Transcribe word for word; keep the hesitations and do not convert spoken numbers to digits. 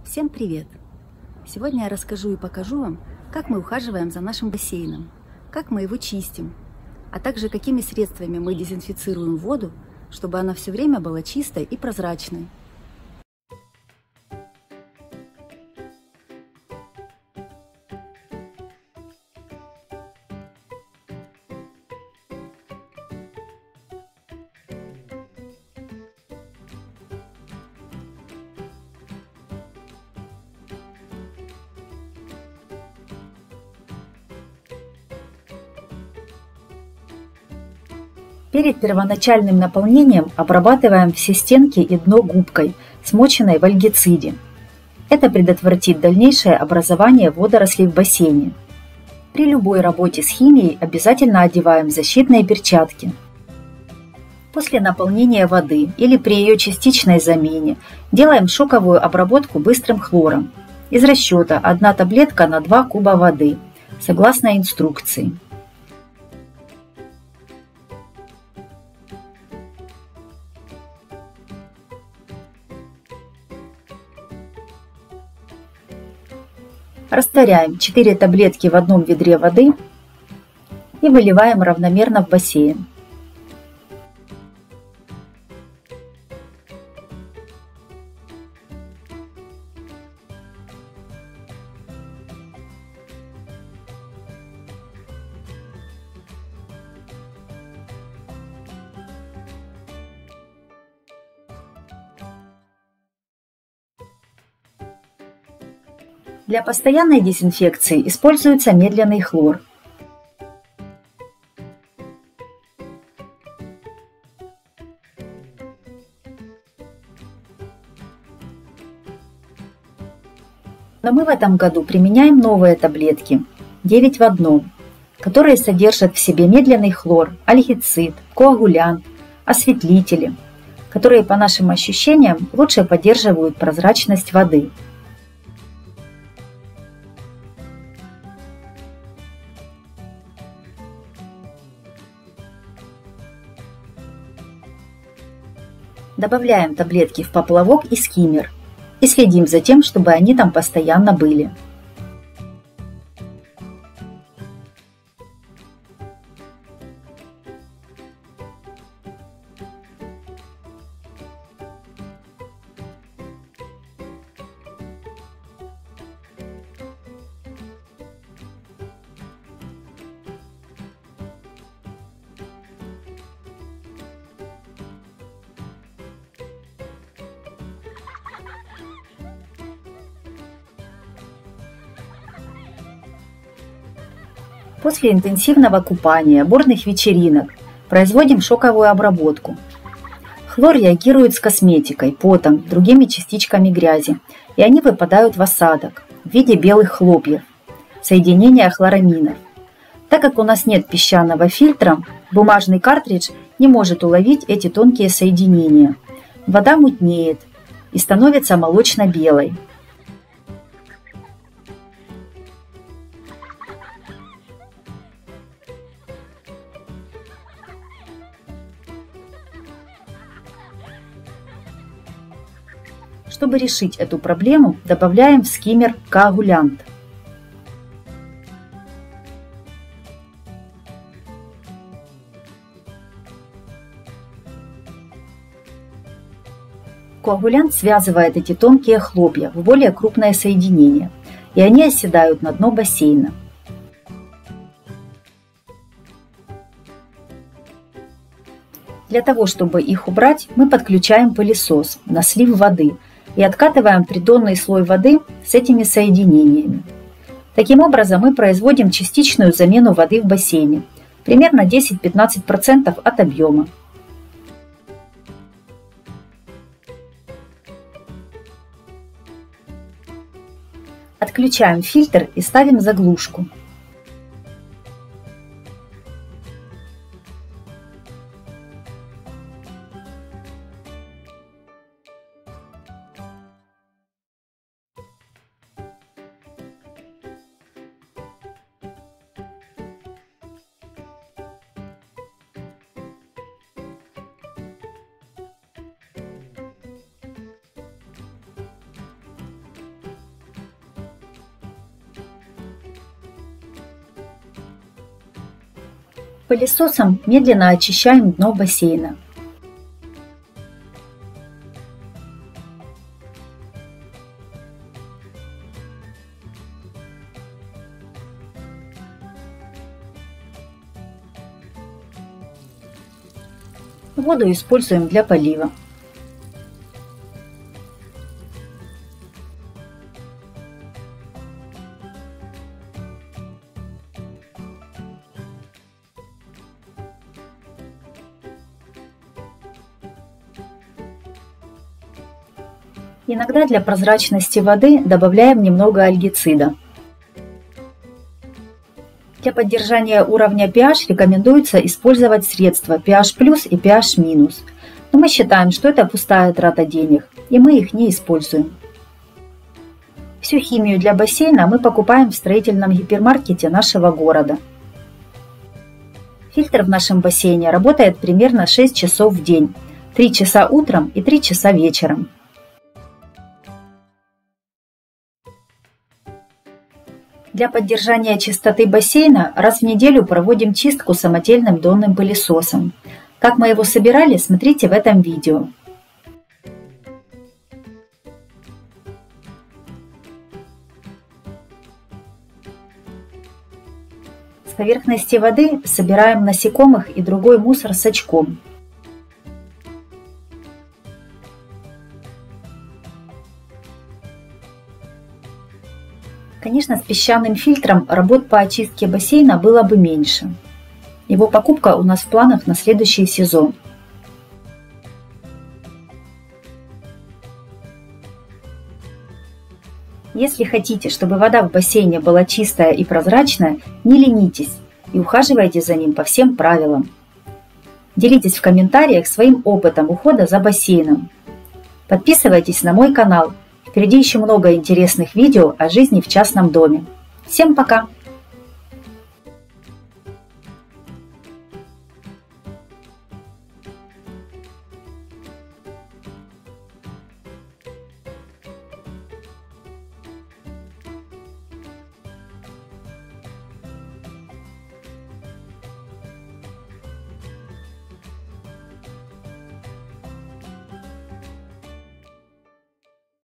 Всем привет! Сегодня я расскажу и покажу вам, как мы ухаживаем за нашим бассейном, как мы его чистим, а также какими средствами мы дезинфицируем воду, чтобы она все время была чистой и прозрачной. Перед первоначальным наполнением обрабатываем все стенки и дно губкой, смоченной в альгициде. Это предотвратит дальнейшее образование водорослей в бассейне. При любой работе с химией обязательно одеваем защитные перчатки. После наполнения воды или при ее частичной замене делаем шоковую обработку быстрым хлором. Из расчета одна таблетка на два куба воды, согласно инструкции. Растворяем четыре таблетки в одном ведре воды и выливаем равномерно в бассейн. Для постоянной дезинфекции используется медленный хлор. Но мы в этом году применяем новые таблетки девять в одном, которые содержат в себе медленный хлор, альгицид, коагулянт, осветлители, которые по нашим ощущениям лучше поддерживают прозрачность воды. Добавляем таблетки в поплавок и скиммер и следим за тем, чтобы они там постоянно были. После интенсивного купания, бурных вечеринок производим шоковую обработку. Хлор реагирует с косметикой, потом, другими частичками грязи, и они выпадают в осадок в виде белых хлопьев, соединения хлораминов. Так как у нас нет песчаного фильтра, бумажный картридж не может уловить эти тонкие соединения. Вода мутнеет и становится молочно-белой. Чтобы решить эту проблему, добавляем в скиммер коагулянт. Коагулянт связывает эти тонкие хлопья в более крупное соединение, и они оседают на дно бассейна. Для того, чтобы их убрать, мы подключаем пылесос на слив воды и откатываем придонный слой воды с этими соединениями. Таким образом, мы производим частичную замену воды в бассейне, примерно десять-пятнадцать процентов от объема. Отключаем фильтр и ставим заглушку. Пылесосом медленно очищаем дно бассейна. Воду используем для полива. Иногда для прозрачности воды добавляем немного альгицида. Для поддержания уровня pH рекомендуется использовать средства pH плюс и pH минус, но мы считаем, что это пустая трата денег, и мы их не используем. Всю химию для бассейна мы покупаем в строительном гипермаркете нашего города. Фильтр в нашем бассейне работает примерно шесть часов в день, три часа утром и три часа вечером. Для поддержания чистоты бассейна раз в неделю проводим чистку самодельным донным пылесосом. Как мы его собирали, смотрите в этом видео. С поверхности воды собираем насекомых и другой мусор с очком. Конечно, с песчаным фильтром работ по очистке бассейна было бы меньше. Его покупка у нас в планах на следующий сезон. Если хотите, чтобы вода в бассейне была чистая и прозрачная, не ленитесь и ухаживайте за ним по всем правилам. Делитесь в комментариях своим опытом ухода за бассейном. Подписывайтесь на мой канал. Впереди еще много интересных видео о жизни в частном доме. Всем пока!